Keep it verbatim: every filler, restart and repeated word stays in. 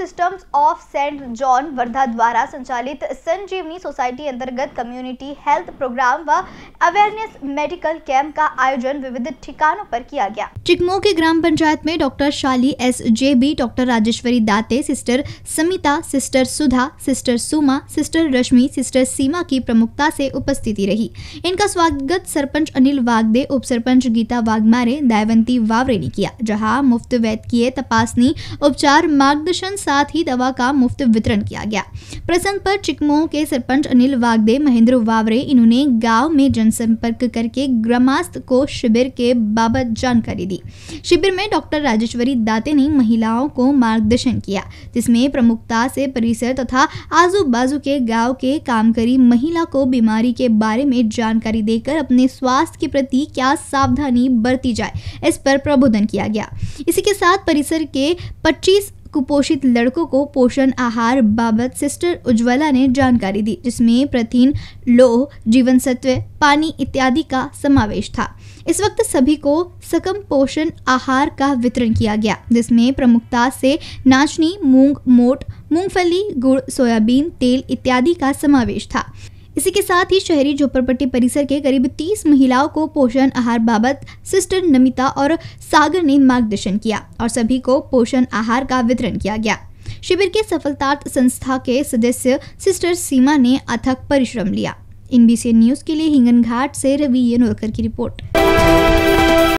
Systems of saint John Wardha द्वारा संचालित Sanjeevani society अंतर्गत कम्युनिटी हेल्थ प्रोग्राम व अवेयरनेस मेडिकल कैंप का आयोजन विविध ठिकानों पर किया गया। चिकमो के ग्राम पंचायत में doctor Shali S J B, doctor Rajeshwari Date, sister Samita, sister Sudha, sister Suma, sister Rashmi, sister Seema की प्रमुखता से उपस्थिति रही। इनका स्वागत सरपंच अनिल वागदे, उप सरपंच गीता वाघमारे, दयावंती वावरे ने किया, जहां मुफ्त वैद्यकीय तपासनी, उपचार, मार्गदर्शन साथ ही दवा का मुफ्त वितरण किया गया। प्रसंग पर चिकमो के सरपंच अनिल वागदे, महेंद्र वावरे, इन्होंने गांव में जनसंपर्क करके ग्रामस्थ को शिविर के बाबत जानकारी दी। शिविर में डॉक्टर राजेश्वरी दाते ने महिलाओं को मार्गदर्शन किया, जिसमें प्रमुखता से परिसर तथा आजू बाजू के गांव के कामकरी महिला को बीमारी के बारे में जानकारी देकर अपने स्वास्थ्य के प्रति क्या सावधानी बरती जाए, इस पर प्रबोधन किया गया। इसी के साथ परिसर के पच्चीस कुपोषित लड़कों को पोषण आहार बाबत सिस्टर उज्ज्वला ने जानकारी दी, जिसमें प्रोटीन, लोह, जीवन सत्व, पानी इत्यादि का समावेश था। इस वक्त सभी को सकम पोषण आहार का वितरण किया गया, जिसमें प्रमुखता से नाचनी, मूंग, मोट, मूंगफली, गुड़, सोयाबीन तेल इत्यादि का समावेश था। इसी के साथ ही शहरी झोपड़पट्टी परिसर के करीब तीस महिलाओं को पोषण आहार बाबत सिस्टर नमिता और सागर ने मार्गदर्शन किया और सभी को पोषण आहार का वितरण किया गया। शिविर के सफलतार्थ संस्था के सदस्य सिस्टर सीमा ने अथक परिश्रम लिया। एनबीसी न्यूज के लिए हिंगन घाट से रवि येनोरकर की रिपोर्ट।